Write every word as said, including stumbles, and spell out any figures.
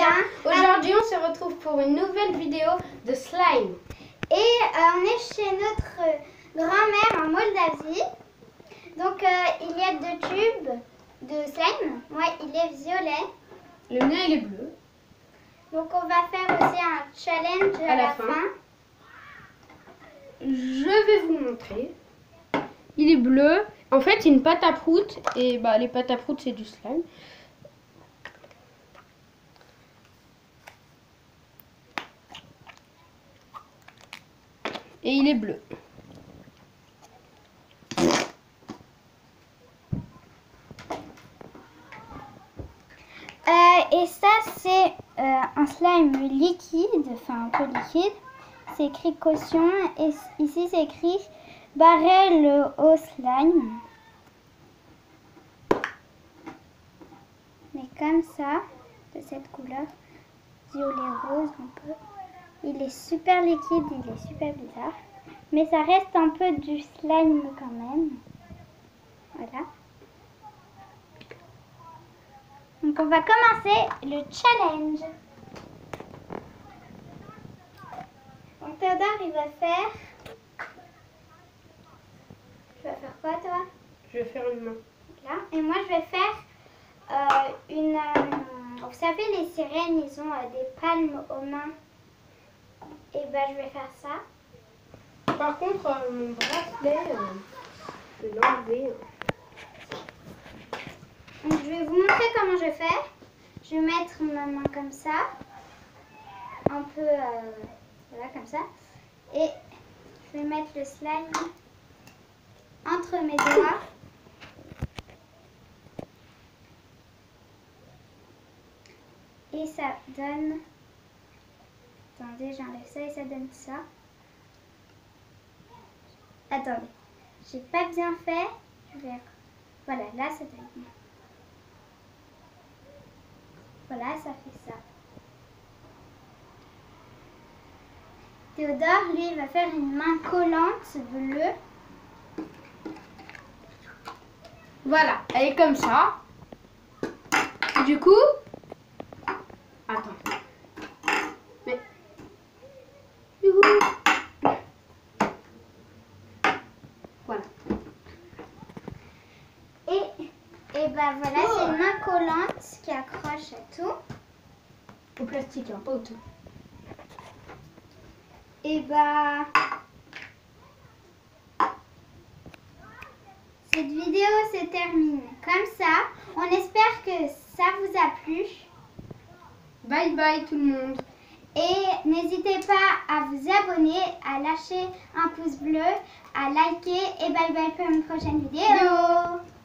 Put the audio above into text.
Aujourd'hui, on se retrouve pour une nouvelle vidéo de slime. Et euh, on est chez notre grand-mère en Moldavie. Donc, euh, il y a deux tubes de slime. Moi, il est violet. Le mien, il est bleu. Donc, on va faire aussi un challenge à, À la la fin. fin. Je vais vous montrer. Il est bleu. En fait, c'est une pâte à prout. Et bah, les pâtes à prout, c'est du slime. Et il est bleu. Euh, et ça, c'est euh, un slime liquide, enfin un peu liquide. C'est écrit caution et ici c'est écrit barrel au slime. Mais comme ça, de cette couleur, violet rose un peu. Il est super liquide, il est super bizarre. Mais ça reste un peu du slime quand même. Voilà. Donc on va commencer le challenge. Donc Théodore, il va faire... Tu vas faire quoi toi? Je vais faire une main. Là. Et moi je vais faire euh, une... Euh, vous savez, les sirènes, ils ont euh, des palmes aux mains. Et ben je vais faire ça. Par contre, euh, mon bracelet, euh, je vais l'enlever. Donc je vais vous montrer comment je fais. Je vais mettre ma main comme ça. Un peu... Euh, voilà, comme ça. Et je vais mettre le slime entre mes doigts. Et ça donne... Attendez, j'enlève ça et ça donne ça. Attendez, j'ai pas bien fait. Je vais... Voilà, là ça donne bien. Voilà, ça fait ça. Théodore, lui, va faire une main collante bleue. Voilà, elle est comme ça. Du coup, attends. Mais, du coup, voilà. Et, et bah voilà, oh. C'est une main collante qui accroche à tout. Au plastique, hein, pas au tout. Et bah... Cette vidéo se termine comme ça. On espère que ça vous a plu. Bye bye tout le monde. Et n'hésitez pas à vous abonner, à lâcher un pouce bleu, à liker et bye bye pour une prochaine vidéo.